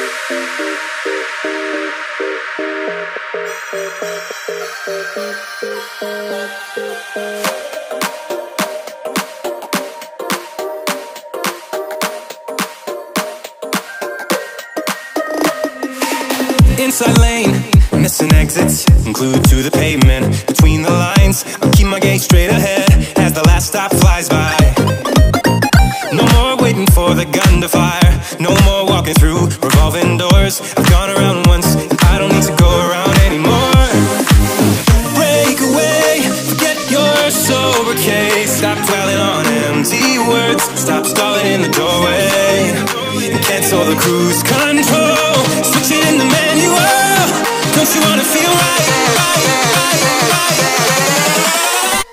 Inside lane, missing exits, glued to the pavement. Between the lines, I'll keep my gaze straight ahead as the last stop flies by. No more waiting for the gun to fire, no more walking through revolving doors. I've gone around once, and I don't need to go around anymore. Break away, forget your sober case. Stop dwelling on empty words, stop stalling in the doorway, and cancel the cruise control. Switch it in the manual. Don't you wanna feel right, right, right, right, right?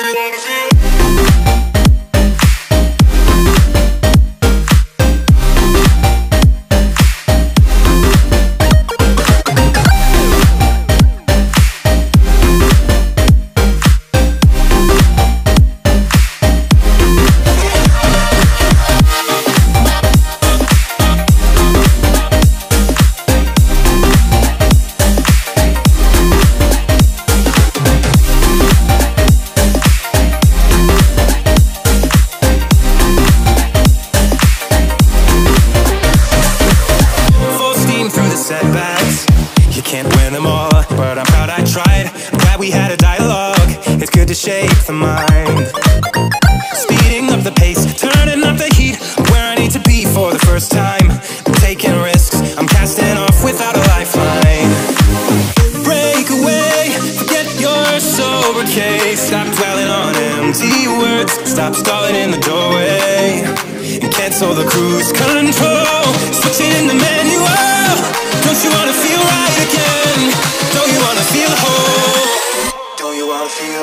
Setbacks, you can't win them all, but I'm proud I tried. I'm glad we had a dialogue, it's good to shake the mind. Speeding up the pace, turning up the heat, where I need to be for the first time. I'm taking risks, I'm casting off without a lifeline. Break away, forget your sober case. Stop dwelling on empty words, stop stalling in the doorway, and cancel the cruise control. Switch it in the manual. Don't you wanna feel right again? Don't you wanna feel whole? Don't you wanna feel?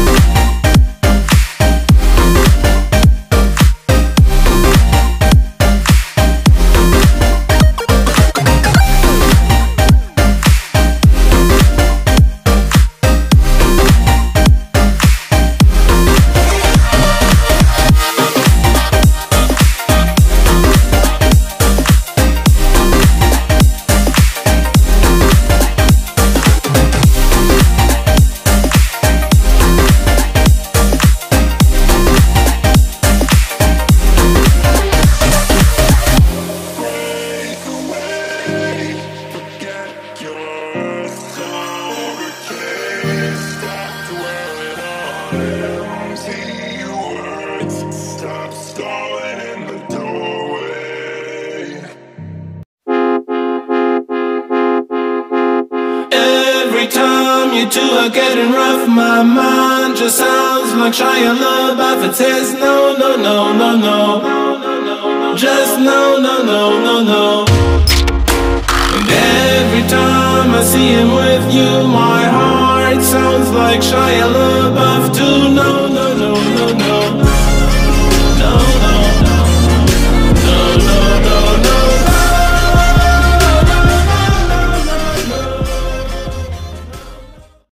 Stop stalling in the doorway. Every time you two are getting rough, my mind just sounds like Shia LaBeouf. It says no, no, no, no, no, just no, no, no, no, no. And every time I see him with you, my heart sounds like Shia LaBeouf.